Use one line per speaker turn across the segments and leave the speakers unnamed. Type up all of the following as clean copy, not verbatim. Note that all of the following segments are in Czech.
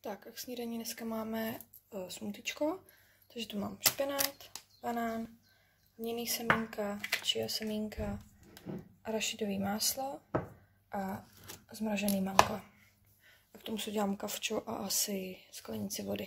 Tak a k snídani dneska máme smoothiečko, takže tu mám špenát, banán, lněný semínka, chia semínka, arašidový máslo a zmražený mango. A k tomu si udělám kavčo a asi sklenici vody.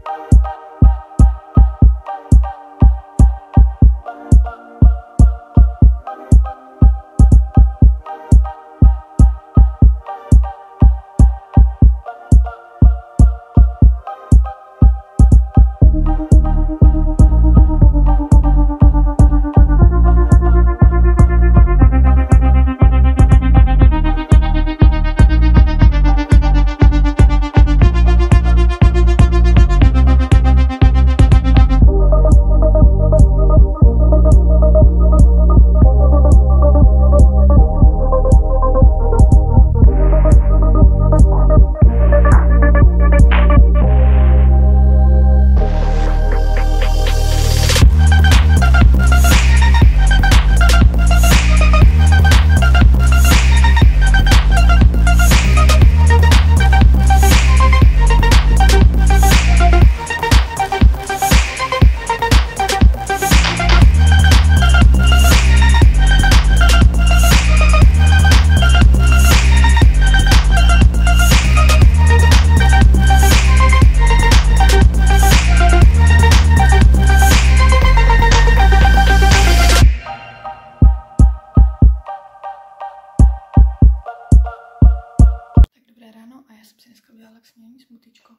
A já jsem si dneska udělala k snídani smoothiečko.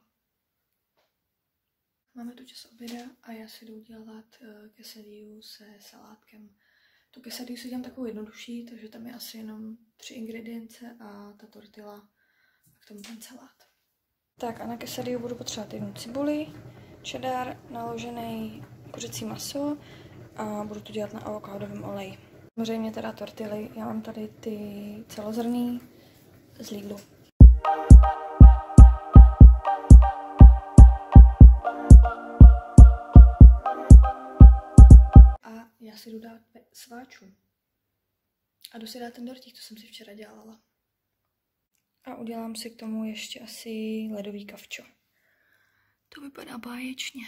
Máme tu čas oběda a já si jdu udělat quesadillu se salátkem. Tu quesadillu si dělám takovou jednodušší, takže tam je asi jenom 3 ingredience a ta tortilla a k tomu ten salát. Tak a na quesadillu budu potřebovat 1 cibuli, cheddar, naložený kuřecí maso a budu to dělat na avokádovém oleji. Samozřejmě teda tortilly, já mám tady ty celozrnný z Lidlu. Já si jdu dát sváčů. A jdu si dát ten dortík, to jsem si včera dělala. A udělám si k tomu ještě asi ledový kavčo. To vypadá báječně.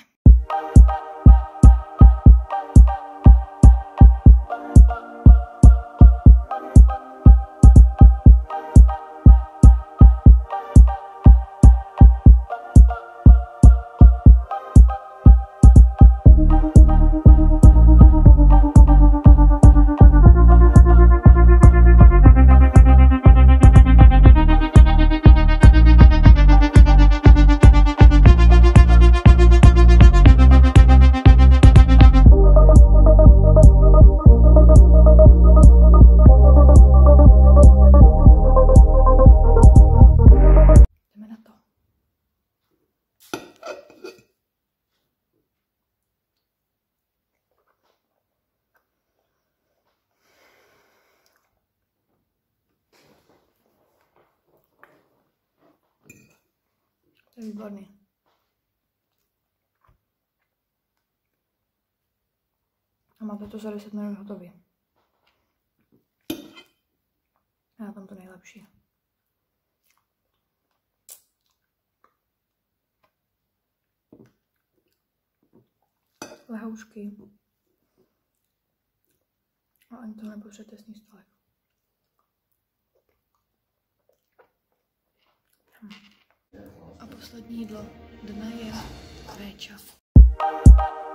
To je výborný. A máte to za 10 minut hotový. A tam to nejlepší. Lehoučky. A ani to nepotřebujete sníst tolik. A poslední jídlo dne je véča.